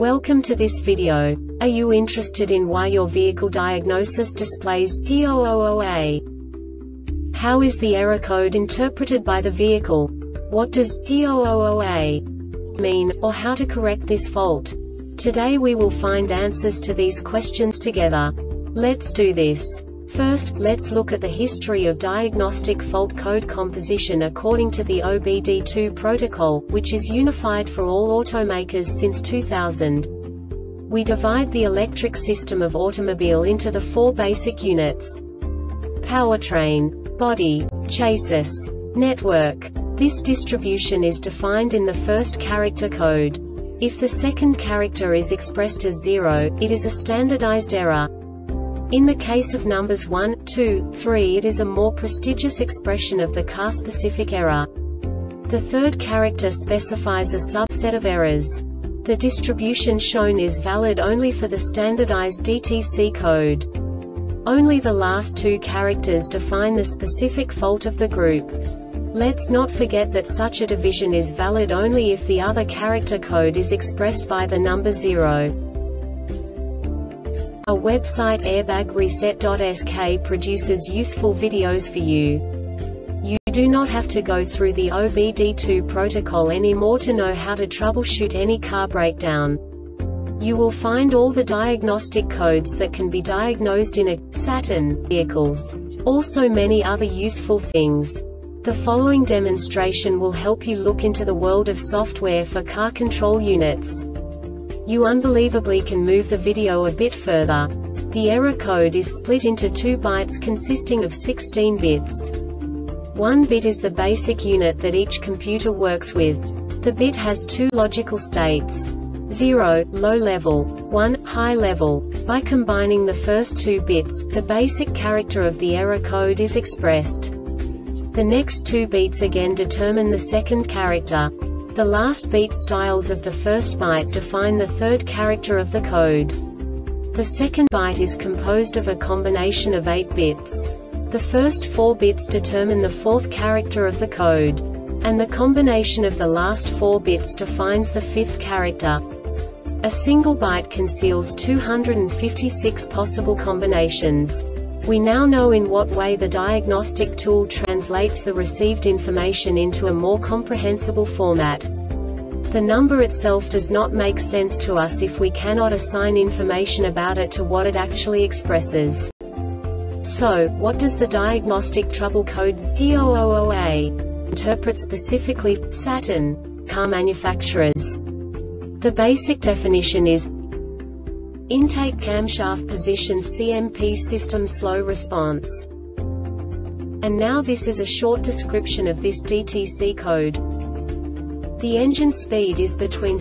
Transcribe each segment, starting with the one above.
Welcome to this video. Are you interested in why your vehicle diagnosis displays P000A? How is the error code interpreted by the vehicle? What does P000A mean, or how to correct this fault? Today we will find answers to these questions together. Let's do this. First, let's look at the history of diagnostic fault code composition according to the OBD2 protocol, which is unified for all automakers since 2000. We divide the electric system of automobile into the four basic units: powertrain, body, chassis, network. This distribution is defined in the first character code. If the second character is expressed as 0, it is a standardized error. In the case of numbers 1, 2, 3, it is a more prestigious expression of the car-specific error. The third character specifies a subset of errors. The distribution shown is valid only for the standardized DTC code. Only the last two characters define the specific fault of the group. Let's not forget that such a division is valid only if the other character code is expressed by the number 0. Our website airbagreset.sk produces useful videos for you. You do not have to go through the OBD2 protocol anymore to know how to troubleshoot any car breakdown. You will find all the diagnostic codes that can be diagnosed in a Saturn vehicles. Also many other useful things. The following demonstration will help you look into the world of software for car control units. You unbelievably can move the video a bit further. The error code is split into 2 bytes consisting of 16 bits. 1 bit is the basic unit that each computer works with. The bit has 2 logical states: 0, low level, 1, high level. By combining the first 2 bits, the basic character of the error code is expressed. The next 2 beats again determine the second character. The last beat styles of the first byte define the third character of the code. The second byte is composed of a combination of 8 bits. The first 4 bits determine the fourth character of the code. And the combination of the last 4 bits defines the fifth character. A single byte conceals 256 possible combinations. We now know in what way the diagnostic tool translates the received information into a more comprehensible format. The number itself does not make sense to us if we cannot assign information about it to what it actually expresses. So, what does the diagnostic trouble code P000A interpret specifically for Saturn car manufacturers? The basic definition is intake camshaft position CMP system slow response. And now this is a short description of this DTC code. The engine speed is between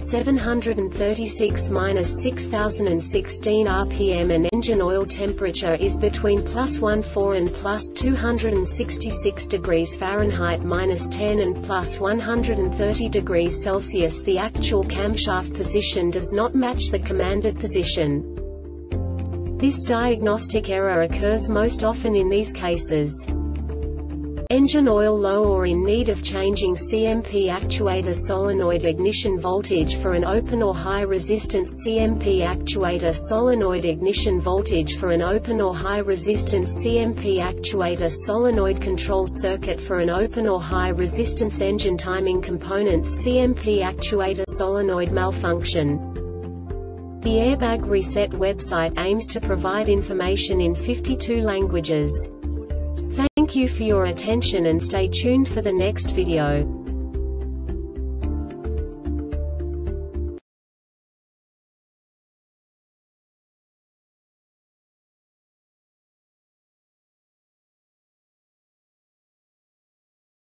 736–6016 rpm and engine oil temperature is between +14 and +266 degrees Fahrenheit -10 and +130 degrees Celsius. The actual camshaft position does not match the commanded position. This diagnostic error occurs most often in these cases: engine oil low or in need of changing CMP actuator solenoid ignition voltage for an open or high resistance CMP actuator solenoid ignition voltage for an open or high resistance CMP actuator solenoid control circuit for an open or high resistance engine timing components CMP actuator solenoid malfunction. The Airbag Reset website aims to provide information in 52 languages. Thank you for your attention and stay tuned for the next video.